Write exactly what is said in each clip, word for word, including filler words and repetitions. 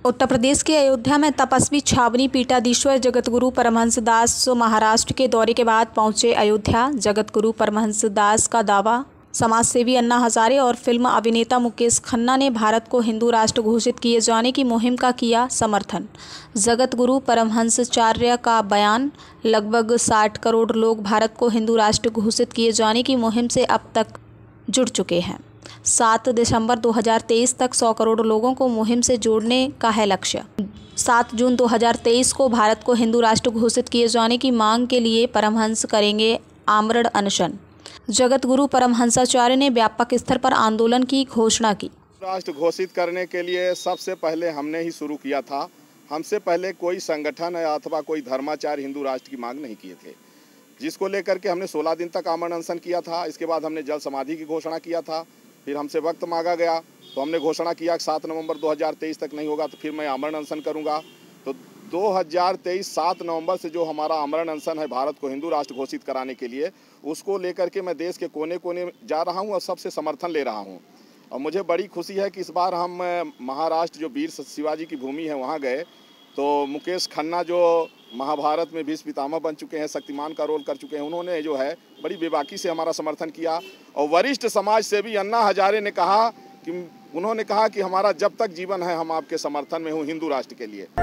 उत्तर प्रदेश के अयोध्या में तपस्वी छावनी पीठाधीश्वर जगतगुरु परमहंस दास महाराष्ट्र के दौरे के बाद पहुंचे अयोध्या। जगतगुरु परमहंस दास का दावा। समाजसेवी अन्ना हजारे और फिल्म अभिनेता मुकेश खन्ना ने भारत को हिंदू राष्ट्र घोषित किए जाने की मुहिम का किया समर्थन। जगतगुरु परमहंसाचार्य का बयान। लगभग साठ करोड़ लोग भारत को हिंदू राष्ट्र घोषित किए जाने की मुहिम से अब तक जुड़ चुके हैं। सात दिसंबर दो हज़ार तेईस तक सौ करोड़ लोगों को मुहिम से जोड़ने का है लक्ष्य। सात जून दो हज़ार तेईस को भारत को हिंदू राष्ट्र घोषित किए जाने की मांग के लिए परमहंस करेंगे आमरण अनशन। जगतगुरु परमहंसाचार्य ने व्यापक स्तर पर आंदोलन की घोषणा की। राष्ट्र घोषित करने के लिए सबसे पहले हमने ही शुरू किया था। हमसे पहले कोई संगठन अथवा कोई धर्माचार्य हिंदू राष्ट्र की मांग नहीं किए थे, जिसको लेकर के हमने सोलह दिन तक आमरण अनशन किया था। इसके बाद हमने जल समाधि की घोषणा किया था। फिर हमसे वक्त मांगा गया तो हमने घोषणा किया कि सात नवंबर दो हज़ार तेईस तक नहीं होगा तो फिर मैं आमरण अनशन करूंगा। तो दो हज़ार तेईस सात नवंबर से जो हमारा आमरण अनशन है भारत को हिंदू राष्ट्र घोषित कराने के लिए, उसको लेकर के मैं देश के कोने कोने जा रहा हूं और सबसे समर्थन ले रहा हूं। और मुझे बड़ी खुशी है कि इस बार हम महाराष्ट्र जो वीर शिवाजी की भूमि है वहाँ गए तो मुकेश खन्ना जो महाभारत में भीष्म पितामह बन चुके हैं, शक्तिमान का रोल कर चुके हैं, उन्होंने जो है बड़ी बेबाकी से हमारा समर्थन किया। और वरिष्ठ समाज सेवी अन्ना हजारे ने कहा कि उन्होंने कहा कि हमारा जब तक जीवन है हम आपके समर्थन में हूँ हिंदू राष्ट्र के लिए।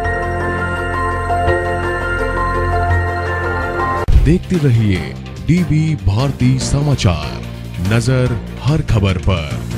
देखते रहिए डीवी भारती समाचार, नजर हर खबर पर।